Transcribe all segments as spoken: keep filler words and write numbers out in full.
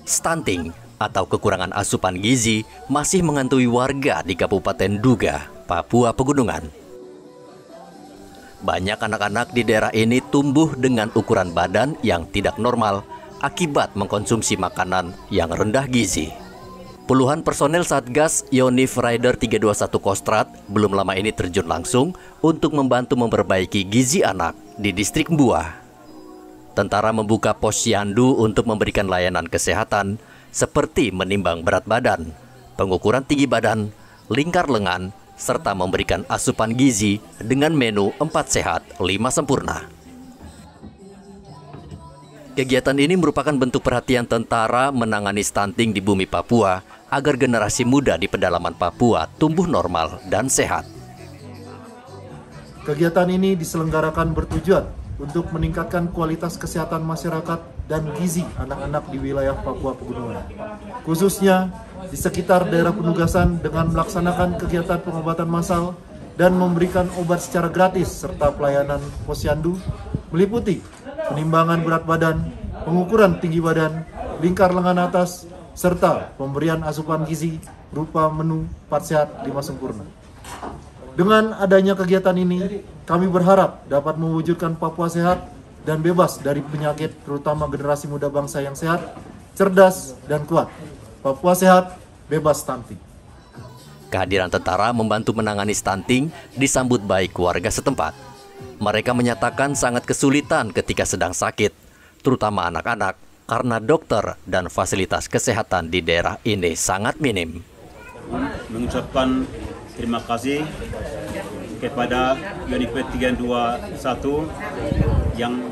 Stunting atau kekurangan asupan gizi masih menghantui warga di Kabupaten Duga, Papua Pegunungan. Banyak anak-anak di daerah ini tumbuh dengan ukuran badan yang tidak normal akibat mengkonsumsi makanan yang rendah gizi. Puluhan personel Satgas Yonif Rider tiga dua satu Kostrad belum lama ini terjun langsung untuk membantu memperbaiki gizi anak di distrik Mbua. Tentara membuka posyandu untuk memberikan layanan kesehatan seperti menimbang berat badan, pengukuran tinggi badan, lingkar lengan, serta memberikan asupan gizi dengan menu empat sehat, lima sempurna. Kegiatan ini merupakan bentuk perhatian tentara menangani stunting di bumi Papua agar generasi muda di pedalaman Papua tumbuh normal dan sehat. Kegiatan ini diselenggarakan bertujuan untuk meningkatkan kualitas kesehatan masyarakat dan gizi anak-anak di wilayah Papua Pegunungan, khususnya di sekitar daerah penugasan dengan melaksanakan kegiatan pengobatan massal dan memberikan obat secara gratis serta pelayanan posyandu meliputi penimbangan berat badan, pengukuran tinggi badan, lingkar lengan atas, serta pemberian asupan gizi berupa menu empat sehat lima sempurna. Dengan adanya kegiatan ini, kami berharap dapat mewujudkan Papua sehat dan bebas dari penyakit, terutama generasi muda bangsa yang sehat, cerdas, dan kuat. Papua sehat, bebas stunting. Kehadiran tentara membantu menangani stunting disambut baik warga setempat. Mereka menyatakan sangat kesulitan ketika sedang sakit, terutama anak-anak, karena dokter dan fasilitas kesehatan di daerah ini sangat minim. Mengucapkan terima kasih kepada Yonif tiga dua satu yang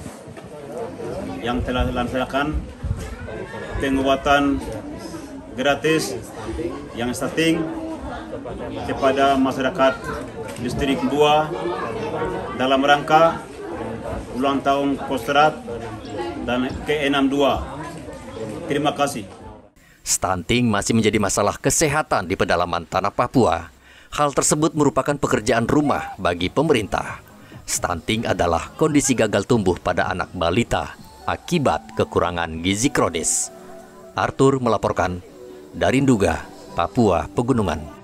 yang telah melaksanakan pengobatan gratis yang stunting kepada masyarakat distrik Mbua dalam rangka ulang tahun Kostrad dan ke enam puluh dua. Terima kasih. Stunting masih menjadi masalah kesehatan di pedalaman tanah Papua. Hal tersebut merupakan pekerjaan rumah bagi pemerintah. Stunting adalah kondisi gagal tumbuh pada anak balita akibat kekurangan gizi kronis. Arthur melaporkan dari Nduga, Papua Pegunungan.